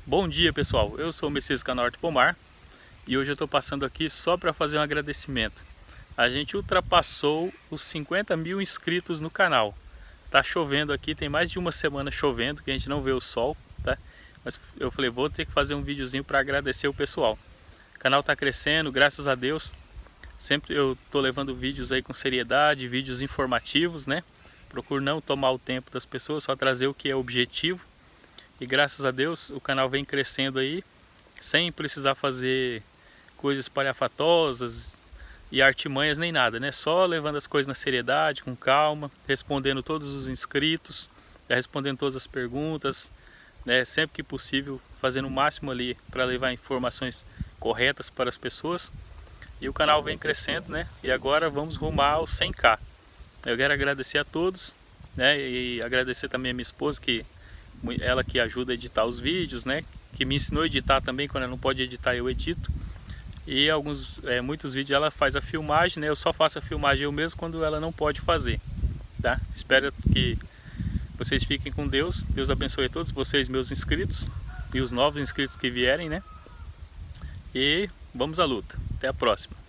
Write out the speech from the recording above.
Bom dia, pessoal, eu sou o Messias Canorte Pomar e hoje eu estou passando aqui só para fazer um agradecimento. A gente ultrapassou os 50 mil inscritos no canal. Tá chovendo aqui, tem mais de uma semana chovendo, que a gente não vê o sol, tá? Mas eu falei, vou ter que fazer um videozinho para agradecer o pessoal. O canal tá crescendo, graças a Deus. Sempre eu tô levando vídeos aí com seriedade, vídeos informativos, né? Procuro não tomar o tempo das pessoas, só trazer o que é objetivo. E graças a Deus o canal vem crescendo aí, sem precisar fazer coisas espalhafatosas e artimanhas nem nada, né? Só levando as coisas na seriedade, com calma, respondendo todos os inscritos, respondendo todas as perguntas, né? Sempre que possível, fazendo o máximo ali para levar informações corretas para as pessoas. E o canal vem crescendo, né? E agora vamos rumar aos 100k. Eu quero agradecer a todos, né? E agradecer também a minha esposa, ela que ajuda a editar os vídeos, né? Que me ensinou a editar também. Quando ela não pode editar, eu edito. E muitos vídeos ela faz a filmagem, né? Eu só faço a filmagem eu mesmo quando ela não pode fazer, tá? Espero que vocês fiquem com Deus. Deus abençoe a todos vocês, meus inscritos, e os novos inscritos que vierem, né? E vamos à luta. Até a próxima.